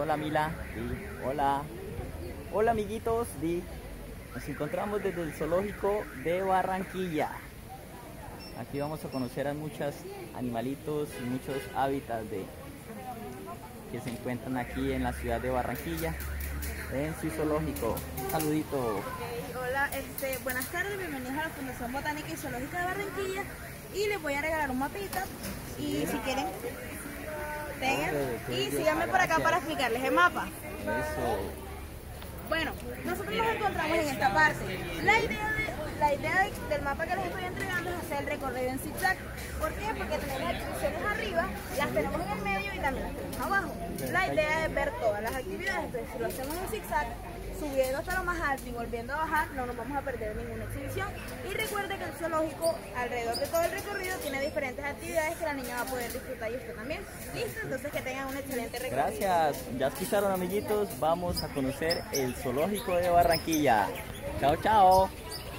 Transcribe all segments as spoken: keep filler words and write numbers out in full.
Hola Mila, di, hola. Hola amiguitos, di. Nos encontramos desde el zoológico de Barranquilla. Aquí vamos a conocer a muchos animalitos y muchos hábitats de, que se encuentran aquí en la ciudad de Barranquilla, en su zoológico. Un saludito. Okay, hola, este, buenas tardes, bienvenidos a la Fundación Botánica y Zoológica de Barranquilla. Y les voy a regalar un mapita y si quieren, tengan y síganme por acá para explicarles el mapa. Eso. Bueno, nosotros nos encontramos en esta parte. La idea, de, la idea de, del mapa que les estoy entregando es hacer el recorrido en zigzag. ¿Por qué? Porque tenemos las exhibiciones arriba, las tenemos en el medio y también las tenemos abajo. La idea es ver todas las actividades, entonces si lo hacemos en zigzag, subiendo hasta lo más alto y volviendo a bajar, no nos vamos a perder ninguna exhibición. Y recuerde que el zoológico, alrededor de todo el recorrido, tiene diferentes actividades que la niña va a poder disfrutar y usted también. ¿Listo? Entonces que tengan un excelente recorrido. Gracias. Ya escucharon amiguitos, vamos a conocer el zoológico de Barranquilla. Chao, chao.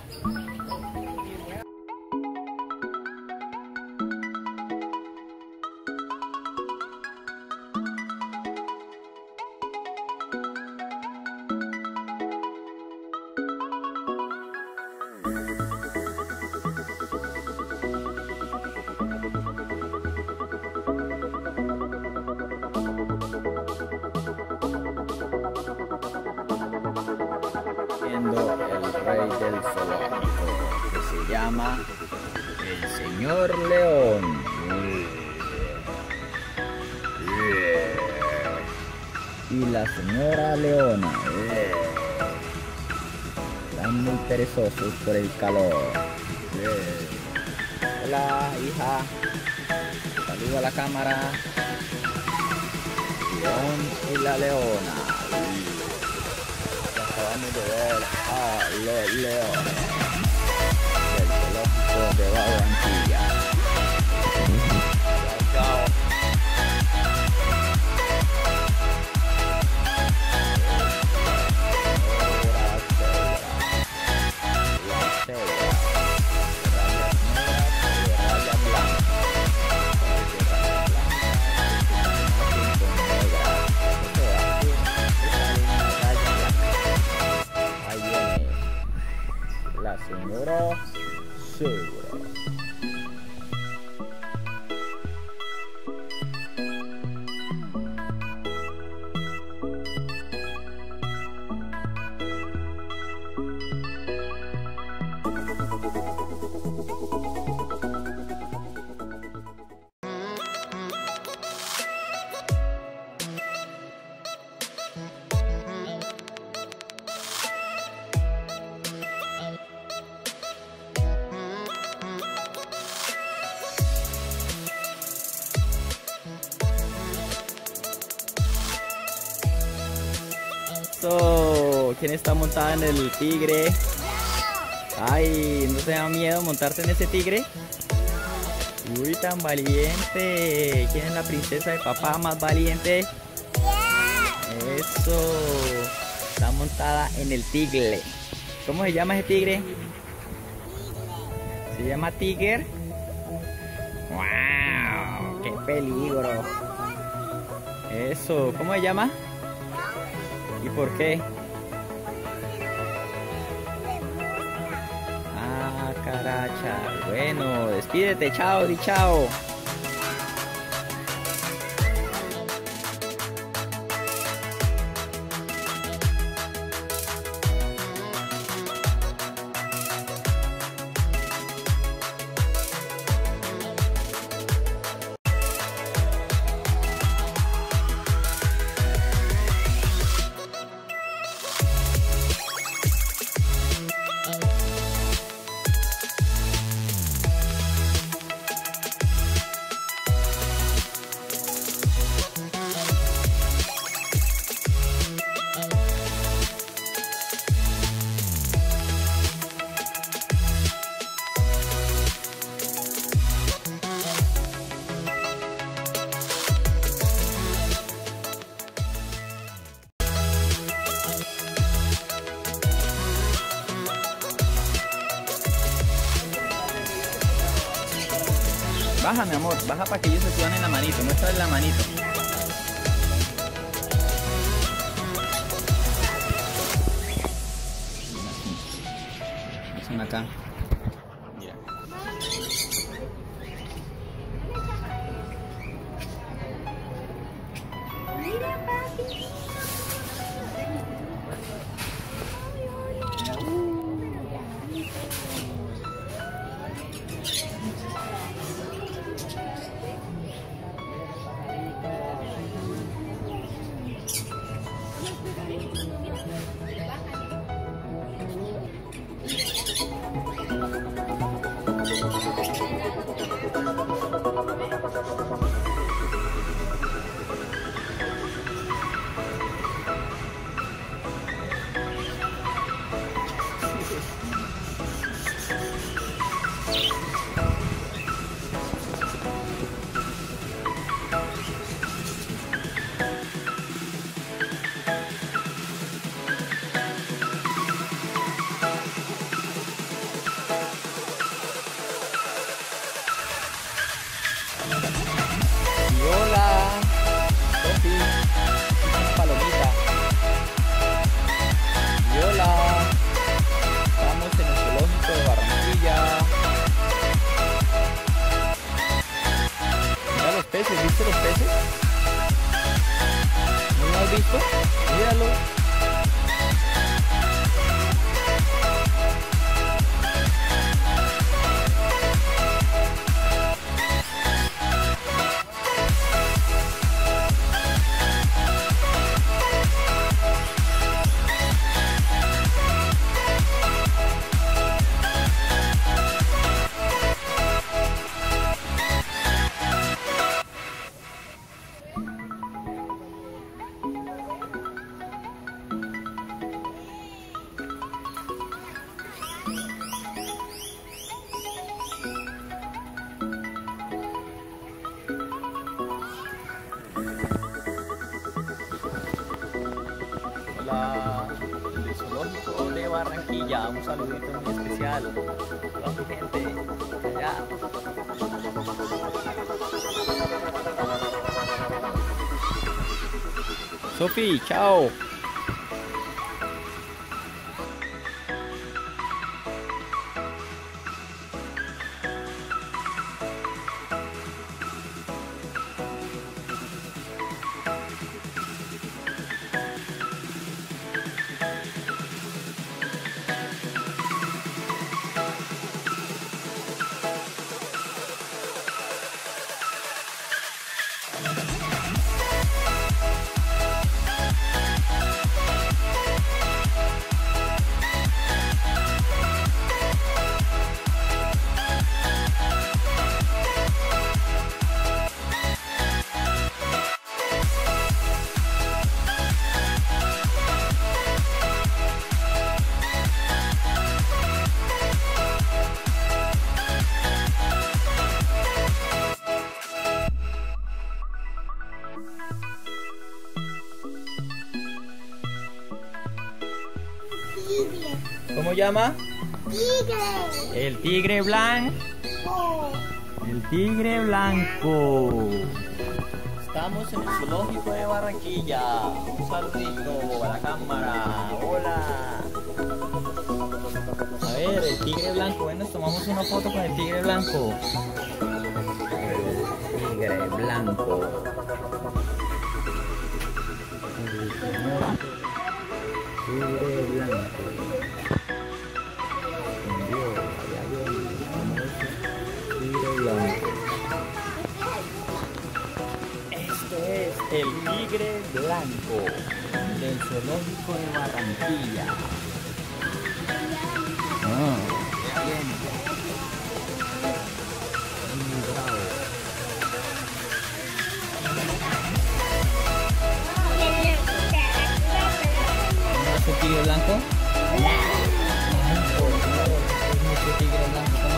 El rey del zoológico, que se llama el señor León. Y la señora Leona. Están muy perezosos por el calor. Hola, hija. Saluda a la cámara. León y la Leona. Acabamos de ver a los leones del zoológico de Barranquilla. Chao, chao. La cebra, rayas negras y rayas blancas. La señora cebra. So, ¿quién está montada en el tigre? Ay, ¿no te da miedo montarte en ese tigre? Uy, tan valiente. ¿Quién es la princesa de papá más valiente? Eso. Está montada en el tigre. ¿Cómo se llama ese tigre? ¿Se llama Tiger? ¡Wow! ¡Qué peligro! Eso. ¿Cómo se llama? ¿Y por qué? Ah, caracha. Bueno, despídete, chao, di chao. Baja, mi amor, baja para que ellos se suban en la manito, muéstrale la manito. acá. Mira. Mira, papi. ¿Viste los peces? ¿No lo has visto? Míralo. El zoológico de Barranquilla, un saludito muy especial a toda mi gente allá. Sofi, chao. ¿Cómo llama? Tigre. El tigre blanco. El tigre blanco. Estamos en el zoológico de Barranquilla. Un saludito a la cámara. Hola. A ver, el tigre blanco. Bueno, nos tomamos una foto con el tigre blanco. El tigre blanco. Tigre blanco. Este es el tigre blanco del zoológico de Barranquilla. Ah, bien. Muy bravo. ¿No es el tigre blanco? No, no, es mucho tigre blanco.